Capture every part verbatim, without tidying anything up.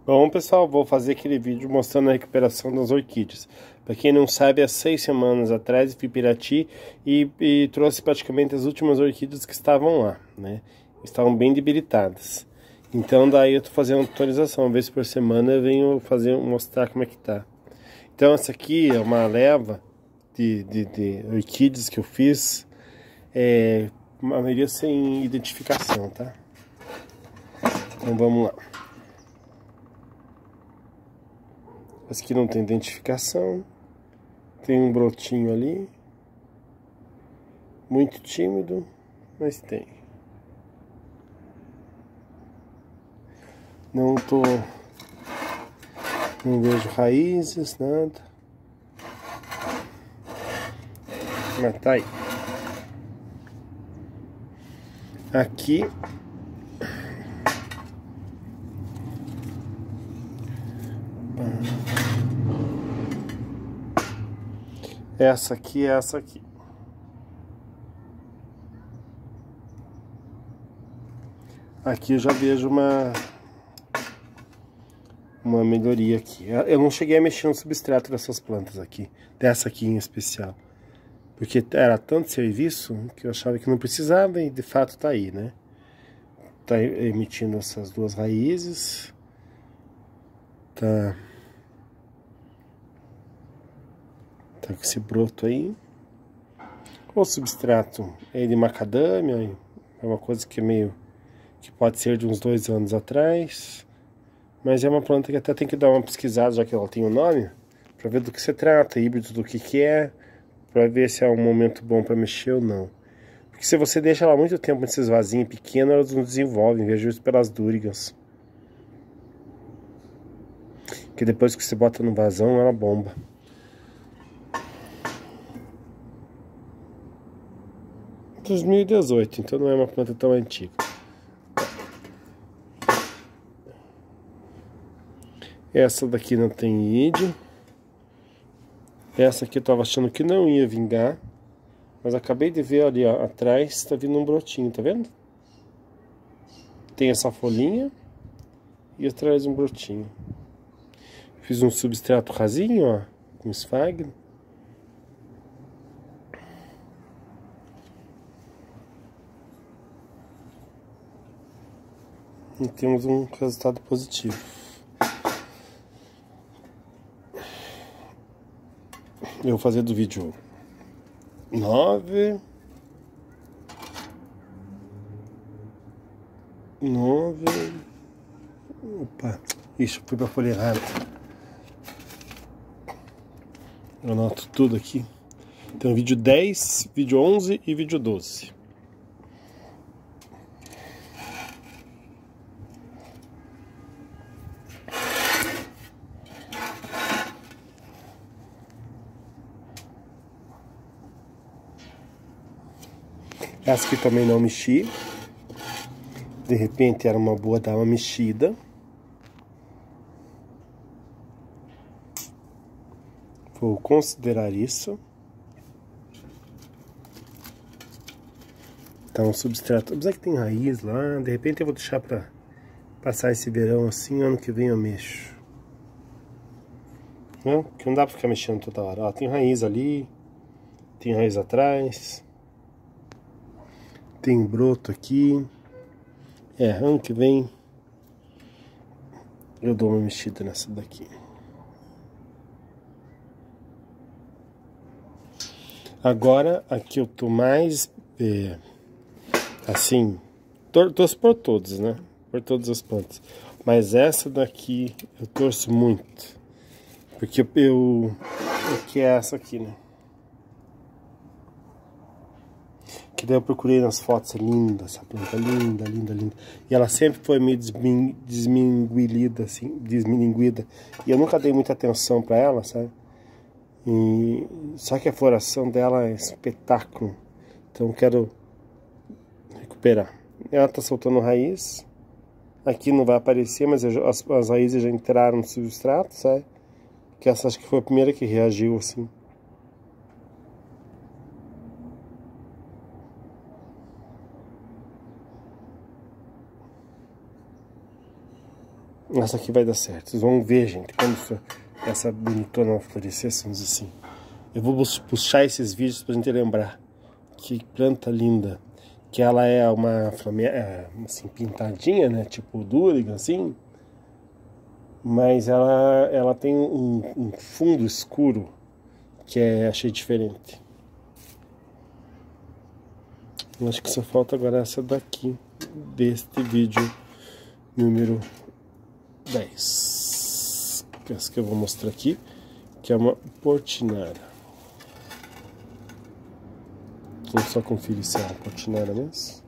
Bom, pessoal, vou fazer aquele vídeo mostrando a recuperação das orquídeas. Para quem não sabe, há seis semanas atrás eu fui para Irati e, e trouxe praticamente as últimas orquídeas que estavam lá, né? Estavam bem debilitadas. Então daí eu tô fazendo atualização, uma vez por semana eu venho fazer, mostrar como é que tá. Então essa aqui é uma leva de, de, de orquídeas que eu fiz, é, a maioria sem identificação, tá? Então vamos lá. Essa aqui não tem identificação. Tem um brotinho ali. Muito tímido, mas tem. Não tô... Não vejo raízes, nada. Mas tá aí. Aqui... Essa aqui é essa aqui. Aqui eu já vejo uma uma melhoria aqui. Eu não cheguei a mexer no substrato dessas plantas aqui, dessa aqui em especial, porque era tanto serviço que eu achava que não precisava e de fato tá aí, né? Tá emitindo essas duas raízes, tá, tá com esse broto aí. O substrato é de macadâmia, é uma coisa que é meio que pode ser de uns dois anos atrás, mas é uma planta que até tem que dar uma pesquisada, já que ela tem o um nome, para ver do que se trata, híbrido do que que é, para ver se é um momento bom para mexer ou não. Porque se você deixa ela muito tempo nesses vasinhos pequenos, elas não desenvolvem, vejo isso pelas dúrigas. Que depois que você bota no vasão, ela bomba. dois mil e dezoito, então não é uma planta tão antiga. Essa daqui não tem I D. Essa aqui eu tava achando que não ia vingar, mas acabei de ver ali, ó, atrás, tá vindo um brotinho, tá vendo? Tem essa folhinha e atrás um brotinho. Fiz um substrato rasinho, ó, com esfagno. E temos um resultado positivo. Eu vou fazer do vídeo nove, nove, opa, ixi, fui pra folha errada. Eu anoto tudo aqui. Então vídeo dez, vídeo onze e vídeo doze. Essa aqui também não mexi. De repente era uma boa dar uma mexida. Vou considerar isso. Tá um substrato. Apesar que tem raiz lá. De repente eu vou deixar pra passar esse verão assim. Ano que vem eu mexo. Não? Porque não dá pra ficar mexendo toda hora. Ó, tem raiz ali. Tem raiz atrás. Tem broto aqui. É, ano que vem eu dou uma mexida nessa daqui. Agora, aqui eu tô mais, é, assim, torço por todos, né? Por todas as plantas. Mas essa daqui eu torço muito. Porque eu, eu que é essa aqui, né? Que daí eu procurei nas fotos, é linda, essa planta, linda, linda, linda. E ela sempre foi meio desminguilida, assim, desminguida. E eu nunca dei muita atenção pra ela, sabe? E, só que a floração dela é espetáculo. Então eu quero recuperar. Ela tá soltando raiz. Aqui não vai aparecer, mas eu, as, as raízes já entraram no substrato, sabe? Que essa acho que foi a primeira que reagiu, assim. Essa aqui vai dar certo. Vocês vão ver, gente, quando isso, essa bonitona florescer, assim. Eu vou puxar esses vídeos pra gente lembrar. Que planta linda. Que ela é uma flamenga, assim, pintadinha, né? Tipo Durigan, assim. Mas ela, ela tem um, um fundo escuro que é, achei diferente. Eu acho que só falta agora essa daqui, deste vídeo número dez. Essa que eu vou mostrar aqui, que é uma portinara. Vou só conferir se é uma portinara mesmo.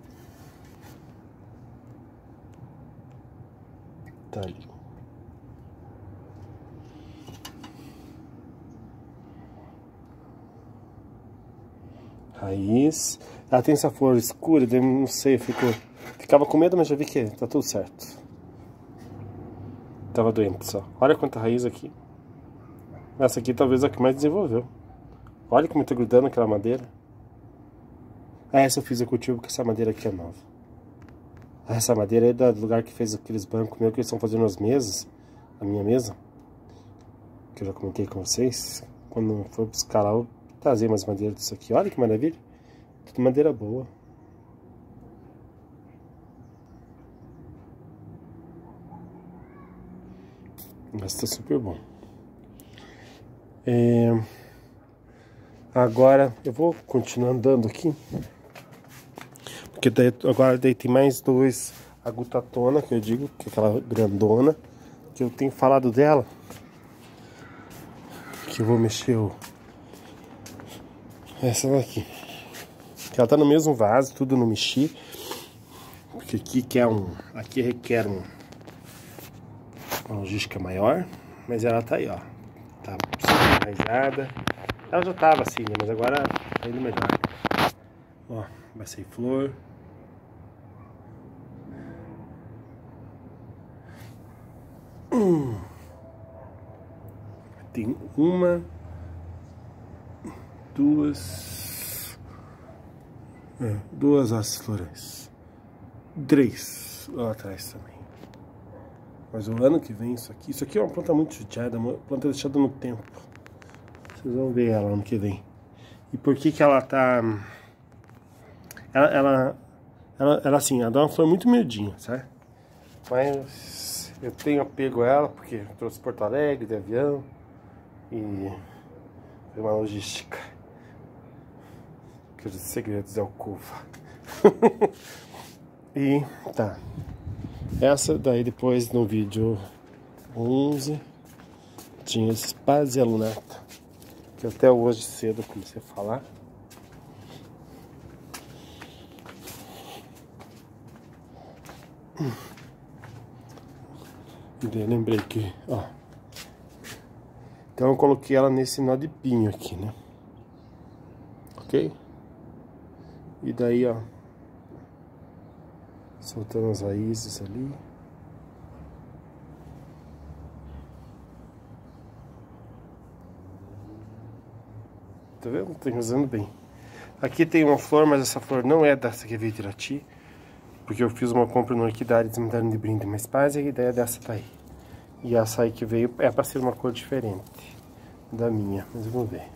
Tá ali. Raiz. Ela tem essa flor escura, não sei, ficou, ficava com medo, mas já vi que tá tudo certo. Tava doente só. Olha quanta raiz aqui. Essa aqui talvez é a que mais desenvolveu. Olha como tá grudando aquela madeira. Ah, essa eu fiz o cultivo porque essa madeira aqui é nova. Ah, essa madeira é do lugar que fez aqueles bancos meus que eles estão fazendo as mesas. A minha mesa. Que eu já comentei com vocês. Quando for buscar lá, eu trazer mais madeira disso aqui. Olha que maravilha. Tudo madeira boa. Mas tá super bom. É... Agora eu vou continuar andando aqui. Porque daí, agora daí tem mais dois agutatona, que eu digo, que é aquela grandona. Que eu tenho falado dela. Que eu vou mexer o... essa daqui. Que ela tá no mesmo vaso, tudo no mexi. Porque aqui quer um. Aqui requer um, uma logística maior. Mas ela tá aí, ó. Tá super enraizada. Ela já tava assim, né? Mas agora tá indo melhor. Ó, vai sair flor. Hum. Tem uma, duas, é, duas as flores, três lá atrás também. Mas o ano que vem isso aqui, isso aqui é uma planta muito judiada, uma planta deixada no tempo. Vocês vão ver ela ano que vem. E por que que ela tá, ela, ela, ela, ela assim, ela dá uma flor muito miudinha, sabe? Mas eu tenho apego a ela porque eu trouxe Porto Alegre de avião. E é uma logística. Aqueles segredos de alcova. E tá. Essa daí depois no vídeo onze tinha esse Spazialunata, que até hoje cedo eu comecei a falar. E daí eu lembrei que, ó. Então eu coloquei ela nesse nó de pinho aqui, né? Ok? E daí, ó. Soltando as raízes ali. Tá vendo? Tá usando bem. Aqui tem uma flor, mas essa flor não é dessa que veio de Irati. Porque eu fiz uma compra no Orquidária, eles me deram de brinde, mas quase a ideia dessa tá aí. E essa aí que veio é pra ser uma cor diferente da minha, mas vamos ver.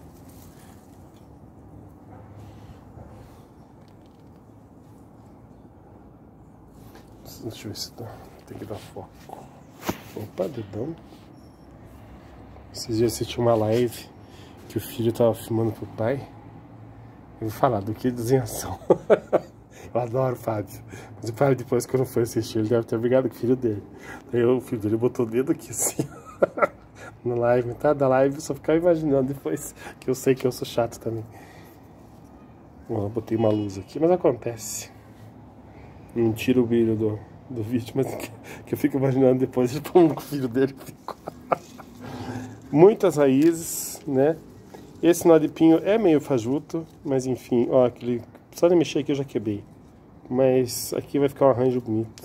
Deixa eu ver se dá. Tem que dar foco. Opa, dedão. Esses dias eu assisti uma live que o filho tava filmando pro pai. Eu vou falar do que desenhação. Eu adoro o Fábio. Mas o Fábio, depois, quando foi assistir, ele deve ter brigado com o filho dele. Aí o filho dele botou o dedo aqui assim. Na live, tá? Da live eu só ficava imaginando depois. Que eu sei que eu sou chato também. Ó, eu botei uma luz aqui, mas acontece. Não tira o brilho do, do vídeo, mas que, que eu fico imaginando depois de como o filho dele ficou. Muitas raízes, né? Esse nó de pinho é meio fajuto, mas enfim, ó, aquele. Só de mexer aqui eu já quebrei. Mas aqui vai ficar um arranjo bonito.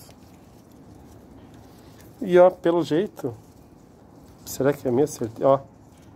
E ó, pelo jeito. Será que é a minha certeza? Ó.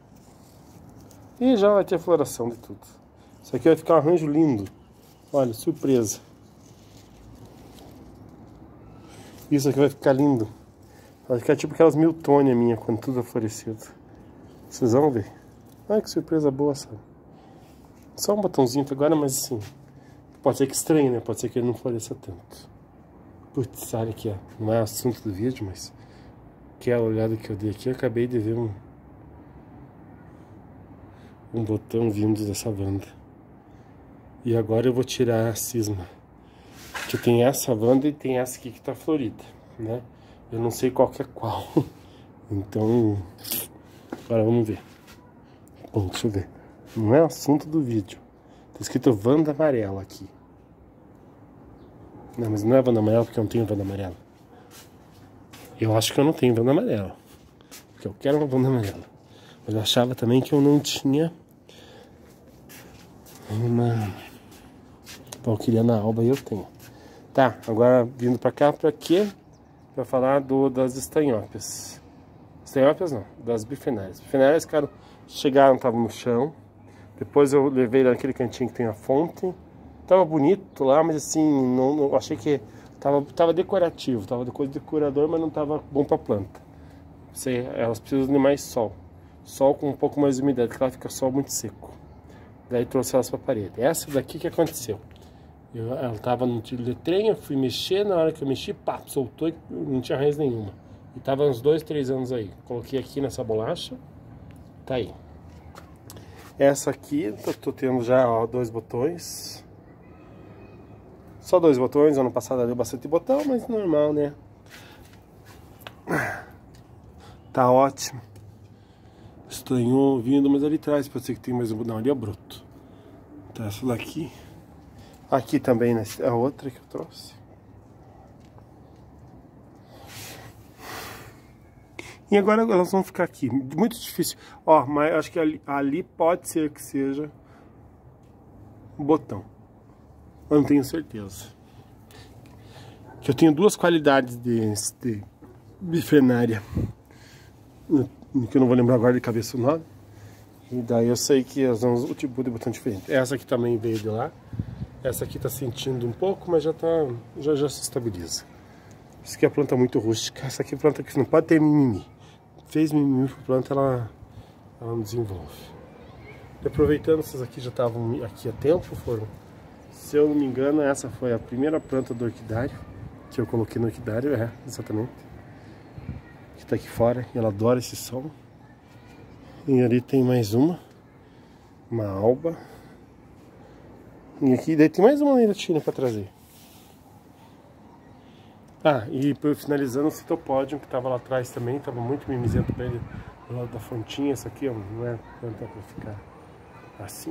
E já vai ter floração de tudo. Isso aqui vai ficar um arranjo lindo. Olha, surpresa. Isso aqui vai ficar lindo. Ela fica tipo aquelas Miltônia minha, quando tudo é florescido. Vocês vão ver. Ai, que surpresa boa, sabe? Só um botãozinho agora, mas assim... Pode ser que estranhe, né? Pode ser que ele não floresça tanto. Putz, olha aqui, ó. Não é assunto do vídeo, mas... Aquela olhada que eu dei aqui, eu acabei de ver um... Um botão vindo dessa Wanda. E agora eu vou tirar a cisma. Que tem essa Wanda e tem essa aqui que tá florida, né? Eu não sei qual que é qual. Então... Agora vamos ver. Bom, deixa eu ver. Não é assunto do vídeo. Tá escrito Wanda amarela aqui. Não, mas não é Wanda amarela porque eu não tenho Wanda amarela. Eu acho que eu não tenho Wanda amarela. Porque eu quero uma Wanda amarela. Mas eu achava também que eu não tinha uma Valquiriana Alba e eu tenho. Tá, agora vindo pra cá, pra quê? Pra falar do, das estanhópias. Estanhópias não, das bifenárias. Bifenárias, cara, chegaram, estavam no chão. Depois eu levei naquele cantinho que tem a fonte. Tava bonito lá, mas assim, não, não achei que tava, tava decorativo, tava de coisa de decorador, mas não tava bom pra planta. Sei, elas precisam de mais sol. Sol com um pouco mais de umidade, porque ela fica sol muito seco. Daí trouxe elas pra parede. Essa daqui que aconteceu. Eu, ela tava no tiro de trem, eu fui mexer, na hora que eu mexi, pá, soltou e não tinha raiz nenhuma. E tava uns dois, três anos aí. Coloquei aqui nessa bolacha, tá aí. Essa aqui, tô, tô tendo já, ó, dois botões. Só dois botões, ano passado deu bastante botão, mas normal, né? Tá ótimo. Estranhou vindo, mas ali atrás, pode ser que tem mais um botão. Ali é broto. Tá, essa daqui. Aqui também, né? A outra que eu trouxe. E agora elas vão ficar aqui. Muito difícil. Ó, mas acho que ali, ali pode ser que seja um botão. Eu não tenho certeza. Que eu tenho duas qualidades de, de bifenária. Que eu não vou lembrar agora de cabeça o nome. E daí eu sei que elas vão o tipo de botão diferente. Essa aqui também veio de lá. Essa aqui tá sentindo um pouco, mas já tá. Já, já se estabiliza. Isso aqui é a planta muito rústica. Essa aqui é a planta que não pode ter mimimi. Fez mimimi pra planta, ela, ela não desenvolve. E aproveitando, essas aqui já estavam aqui há tempo, foram. Se eu não me engano, essa foi a primeira planta do orquidário que eu coloquei no orquidário, é, exatamente. Que tá aqui fora, e ela adora esse sol. E ali tem mais uma, uma alba. E aqui daí tem mais uma neiratina para trazer. Ah, e finalizando o citopódio que tava lá atrás também, tava muito mimizento pra ele do lado da fontinha. Essa aqui, ó, não é planta pra ficar assim.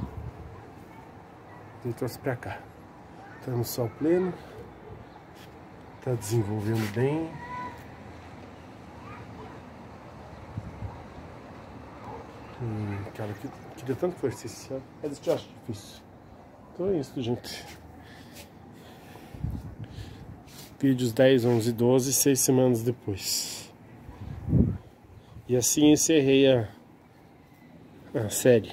Ele trouxe pra cá. Tá no sol pleno. Tá desenvolvendo bem. Hum, cara, eu queria tanto força esse ano, mas eu acho difícil. Então é isso, gente. Vídeos dez, onze, doze, seis semanas depois. E assim encerrei a, a série.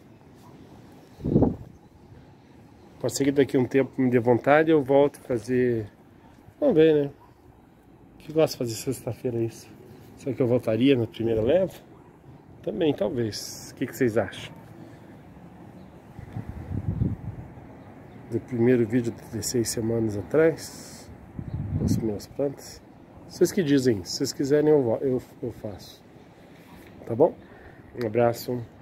Pode ser que daqui a um tempo me dê vontade eu volto a fazer. Vamos ver, né? Que gosto de fazer sexta-feira isso. Será que eu voltaria na primeira leva? Também, talvez. O que, que vocês acham? Do primeiro vídeo de seis semanas atrás. As minhas plantas. Vocês que dizem. Se vocês quiserem eu, eu, eu faço. Tá bom? Um abraço.